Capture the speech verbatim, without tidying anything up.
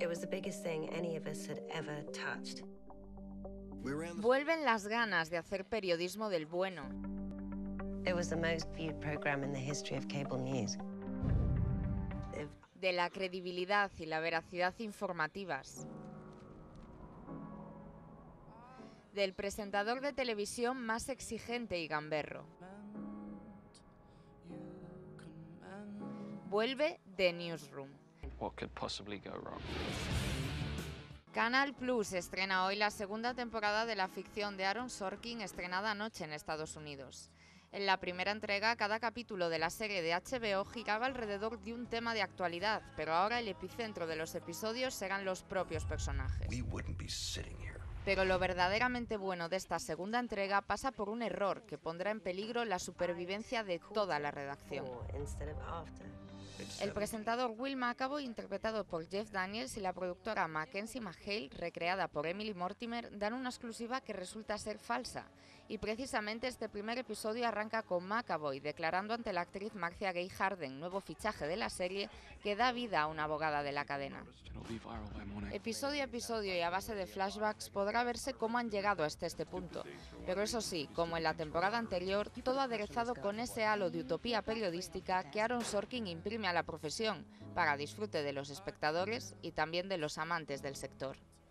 It was the biggest thing any of us had ever touched. Vuelven las ganas de hacer periodismo del bueno. It was the most viewed program in the history of cable news. De la credibilidad y la veracidad informativas. Del presentador de televisión más exigente y gamberro. Vuelve The Newsroom. What could possibly go wrong? Canal Plus estrena hoy la segunda temporada de la ficción de Aaron Sorkin, estrenada anoche en Estados Unidos. En la primera entrega, cada capítulo de la serie de H B O giraba alrededor de un tema de actualidad, pero ahora el epicentro de los episodios serán los propios personajes. Pero lo verdaderamente bueno de esta segunda entrega pasa por un error que pondrá en peligro la supervivencia de toda la redacción. El presentador Will McAvoy, interpretado por Jeff Daniels, y la productora Mackenzie McHale, recreada por Emily Mortimer, dan una exclusiva que resulta ser falsa. Y precisamente este primer episodio arranca con McAvoy declarando ante la actriz Marcia Gay Harden, nuevo fichaje de la serie, que da vida a una abogada de la cadena. Episodio a episodio y a base de flashbacks podrá verse cómo han llegado hasta este punto. Pero eso sí, como en la temporada anterior, todo aderezado con ese halo de utopía periodística que Aaron Sorkin imprime a la profesión, para disfrute de los espectadores y también de los amantes del sector.